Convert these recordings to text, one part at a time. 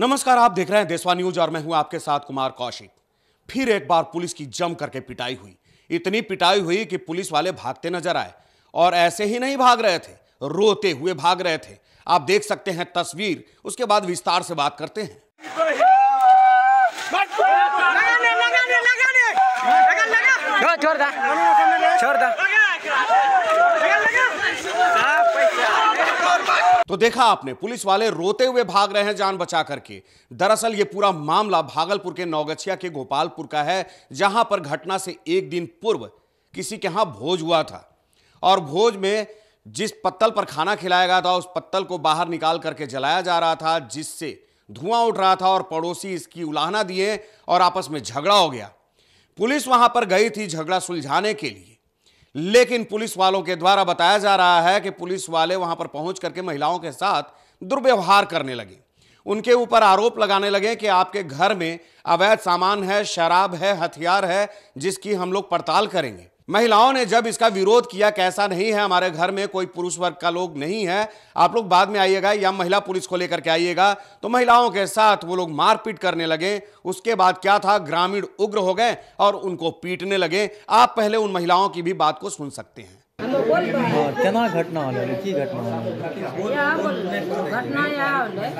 नमस्कार, आप देख रहे हैं देशवा न्यूज और मैं हूं आपके साथ कुमार कौशिक। फिर एक बार पुलिस की जम करके पिटाई हुई। इतनी पिटाई हुई कि पुलिस वाले भागते नजर आए और ऐसे ही नहीं भाग रहे थे, रोते हुए भाग रहे थे। आप देख सकते हैं तस्वीर, उसके बाद विस्तार से बात करते हैं। तो देखा आपने, पुलिस वाले रोते हुए भाग रहे हैं जान बचा करके। दरअसल ये पूरा मामला भागलपुर के नौगछिया के गोपालपुर का है, जहां पर घटना से एक दिन पूर्व किसी के यहां भोज हुआ था और भोज में जिस पत्तल पर खाना खिलाया गया था उस पत्तल को बाहर निकाल करके जलाया जा रहा था, जिससे धुआं उठ रहा था और पड़ोसी इसकी उलाहना दिए और आपस में झगड़ा हो गया। पुलिस वहां पर गई थी झगड़ा सुलझाने के लिए, लेकिन पुलिस वालों के द्वारा बताया जा रहा है कि पुलिस वाले वहां पर पहुंच करके महिलाओं के साथ दुर्व्यवहार करने लगे। उनके ऊपर आरोप लगाने लगे कि आपके घर में अवैध सामान है, शराब है, हथियार है, जिसकी हम लोग पड़ताल करेंगे। महिलाओं ने जब इसका विरोध किया, कैसा नहीं है, हमारे घर में कोई पुरुष वर्ग का लोग नहीं है, आप लोग बाद में आइएगा या महिला पुलिस को लेकर के आइएगा, तो महिलाओं के साथ वो लोग मारपीट करने लगे। उसके बाद क्या था, ग्रामीण उग्र हो गए और उनको पीटने लगे। आप पहले उन महिलाओं की भी बात को सुन सकते हैं। केना घटना होले, की घटना होले? घटना यहाँ होले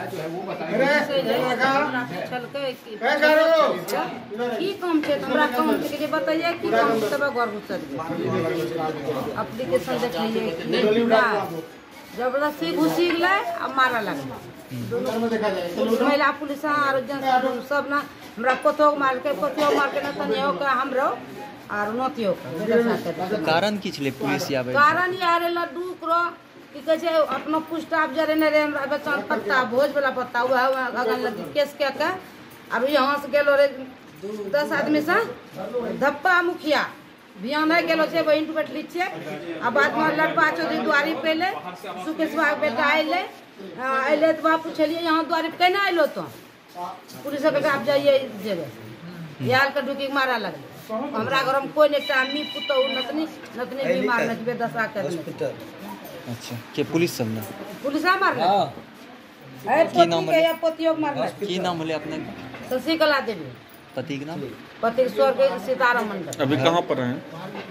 की काम छै, हमरा काम छै कि बताइए की काम छै, तब घर घुसल एप्लीकेशन देख लीजिए, जबरदस्ती घुसी गए आ मारा लगल। महिला पुलिस और जेंट्स सब ना हमरा कोतो मार के ना तनियो के हमरो और नोतियो के कारण की छले पुलिस आवे? कारण यार लड्डू करो की कहे छै अपना पुष्टाप जरे ने रे हमरा बेचान पत्ता भोज वाला पत्ता हुआ अगन लगी केस के अब यहां से गेलो रे 10 आदमी से धप्पा मुखिया बियान है गेलो छै बहिन बैठली छै। आ बाद में लड़पा चौधरी द्वारी पहले सुकेशवा बेटा आइले तो बाप पूछलिए यहाँ द्वारी पे केना आइलो तो पुलिस के आप जाइए जेबे यार के ढुकी मारा लगले। हमरा घर में कोई नहीं, आदमी पुतो नतनी बीमार नचबे दशा कर। अच्छा, के पुलिस सब ने पुलिस मारले? है पोती के या पोतियो मारले। की नाम होले अपने? शशिकला देवी। पति के नाम? पति स्वर्ग सीताराम मंडल। अभी कहाँ पर हैं?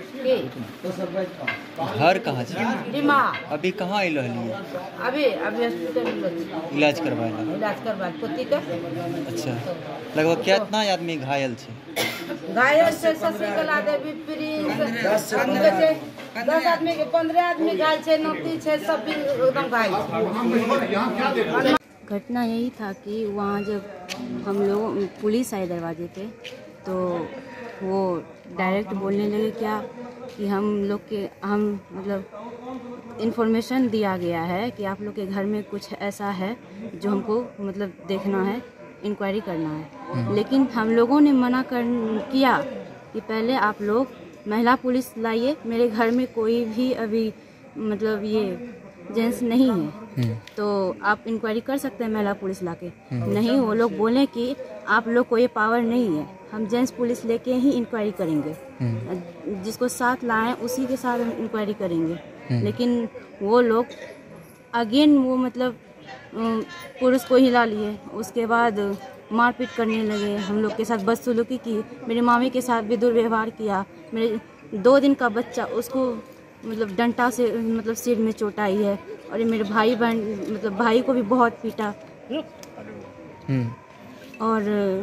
घर कहाँ छै? डिमा। अभी कहाँ आइलो हलिए? अभी हॉस्पिटल में इलाज करवाए पोती के। अच्छा, लगभग कितना आदमी घायल छै? घायल से शशिकला देवी, प्रिंस 10 आदमी के 15 आदमी घायल छे, नौती छे, सब भी एकदम घायल। घटना यही था कि वहाँ जब हम लोग पुलिस आई दरवाजे पे तो वो डायरेक्ट बोलने लगे क्या कि हम मतलब इन्फॉर्मेशन दिया गया है कि आप लोग के घर में कुछ ऐसा है जो हमको मतलब देखना है, इंक्वायरी करना है। लेकिन हम लोगों ने मना किया कि पहले आप लोग महिला पुलिस लाइए, मेरे घर में कोई भी अभी मतलब ये जेंट्स नहीं है, तो आप इंक्वायरी कर सकते हैं महिला पुलिस लाके। नहीं, वो लोग बोले कि आप लोग को ये पावर नहीं है, हम जेंट्स पुलिस लेके ही इंक्वायरी करेंगे, जिसको साथ लाएं उसी के साथ हम इंक्वायरी करेंगे। लेकिन वो लोग अगेन वो मतलब पुरुष को हिला लिए, उसके बाद मारपीट करने लगे, हम लोग के साथ बदसलूकी की, मेरे मामी के साथ भी दुर्व्यवहार किया। मेरे 2 दिन का बच्चा, उसको मतलब डंडा से मतलब सिर में चोट आई है, और मेरे भाई बहन मतलब भाई को भी बहुत पीटा और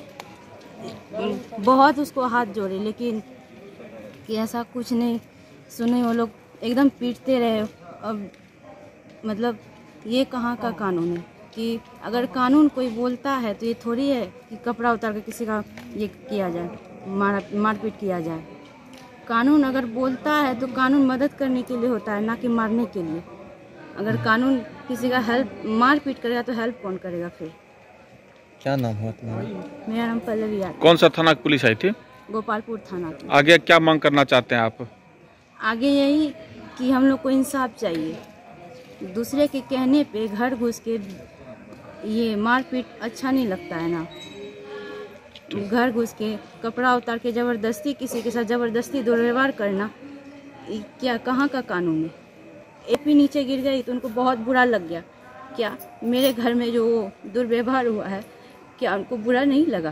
बहुत उसको हाथ जोड़े, लेकिन कि ऐसा कुछ नहीं सुने। वो लोग एकदम पीटते रहे। अब मतलब ये कहाँ का कानून है कि अगर कानून कोई बोलता है तो ये थोड़ी है कि कपड़ा उतार कर किसी का ये किया जाए, मारपीट किया जाए। कानून अगर बोलता है तो कानून मदद करने के लिए होता है, ना कि मारने के लिए। अगर कानून किसी का हेल्प मारपीट करेगा तो हेल्प कौन करेगा फिर? क्या नाम है तुम्हारा? मेरा नाम पल्लवी यादव। कौन सा थाना की पुलिस आई थी? गोपालपुर थाना की। आगे क्या मांग करना चाहते हैं आप? आगे यही कि हम लोग को इंसाफ चाहिए। दूसरे के कहने पे घर घुस के ये मारपीट अच्छा नहीं लगता है ना। घर घुस के कपड़ा उतार के ज़बरदस्ती किसी के साथ ज़बरदस्ती दुर्व्यवहार करना, क्या कहाँ का कानून है? एपी नीचे गिर गई तो उनको बहुत बुरा लग गया क्या मेरे घर में जो दुर्व्यवहार हुआ है क्या उनको बुरा नहीं लगा?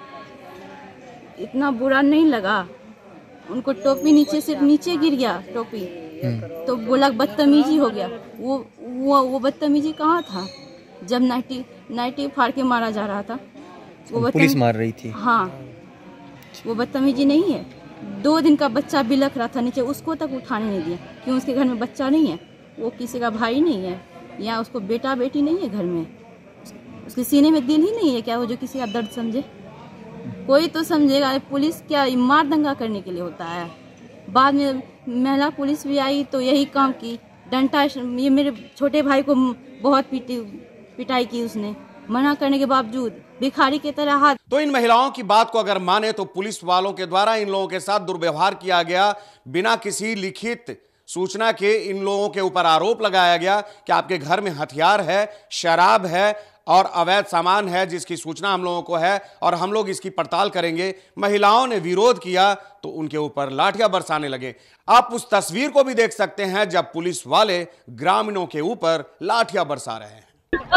इतना बुरा नहीं लगा। उनको टोपी नीचे से नीचे गिर गया टोपी, तो बोला बदतमीजी हो गया। वो बदतमीजी कहाँ था जब नाइटी फाड़ के मारा जा रहा था? वो पुलिस मार रही थी। हाँ, वो बदतमीजी नहीं है। 2 दिन का बच्चा बिलख रहा था नीचे, उसको तक उठाने नहीं दिया। क्यों? उसके घर में बच्चा नहीं है, वो किसी का भाई नहीं है, या उसको बेटा बेटी नहीं है घर में, उसके सीने में दिल ही नहीं है क्या वो जो किसी का दर्द समझे? कोई तो समझेगा। पुलिस क्या मार दंगा करने के लिए होता है? बाद में महिला पुलिस भी आई तो यही काम की, डंडा। ये मेरे छोटे भाई को बहुत पिटाई की उसने, मना करने के बावजूद भिखारी की तरह हाथ। तो इन महिलाओं की बात को अगर माने तो पुलिस वालों के द्वारा इन लोगों के साथ दुर्व्यवहार किया गया। बिना किसी लिखित सूचना के इन लोगों के ऊपर आरोप लगाया गया कि आपके घर में हथियार है, शराब है और अवैध सामान है, जिसकी सूचना हम लोगों को है और हम लोग इसकी पड़ताल करेंगे। महिलाओं ने विरोध किया तो उनके ऊपर लाठियां बरसाने लगे। आप उस तस्वीर को भी देख सकते हैं जब पुलिस वाले ग्रामीणों के ऊपर लाठियां बरसा रहे हैं।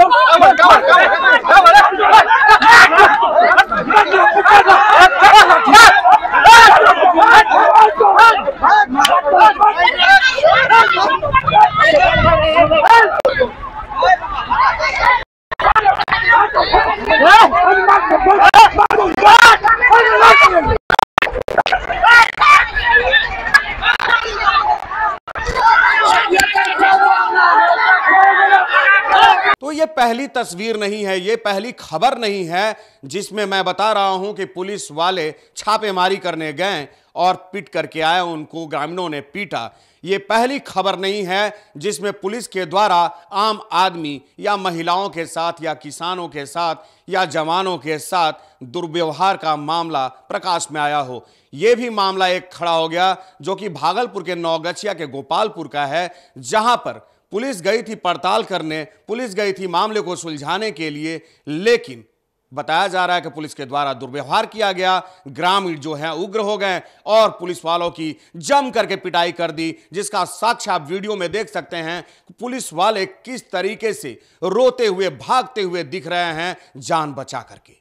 तो ये पहली तस्वीर नहीं है, ये पहली खबर नहीं है जिसमें मैं बता रहा हूं कि पुलिस वाले छापेमारी करने गए और पीट करके आए, उनको ग्रामीणों ने पीटा। ये पहली खबर नहीं है जिसमें पुलिस के द्वारा आम आदमी या महिलाओं के साथ या किसानों के साथ या जवानों के साथ दुर्व्यवहार का मामला प्रकाश में आया हो। यह भी मामला एक खड़ा हो गया जो कि भागलपुर के नौगछिया के गोपालपुर का है, जहां पर पुलिस गई थी पड़ताल करने, पुलिस गई थी मामले को सुलझाने के लिए, लेकिन बताया जा रहा है कि पुलिस के द्वारा दुर्व्यवहार किया गया। ग्रामीण जो हैं उग्र हो गए और पुलिस वालों की जम करके पिटाई कर दी, जिसका साक्ष्य आप वीडियो में देख सकते हैं। पुलिस वाले किस तरीके से रोते हुए भागते हुए दिख रहे हैं जान बचा करके।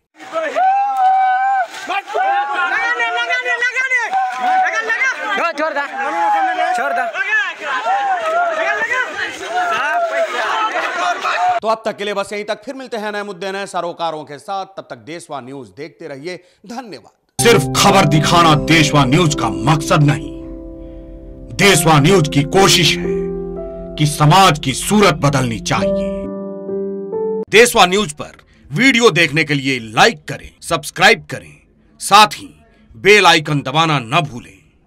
तो अब तक के लिए बस यहीं तक, फिर मिलते हैं नए मुद्दे नए सरोकारों के साथ। तब तक देशवा न्यूज देखते रहिए। धन्यवाद। सिर्फ खबर दिखाना देशवा न्यूज का मकसद नहीं, देशवा न्यूज की कोशिश है कि समाज की सूरत बदलनी चाहिए। देशवा न्यूज पर वीडियो देखने के लिए लाइक करें, सब्सक्राइब करें, साथ ही बेल आइकन दबाना न भूलें।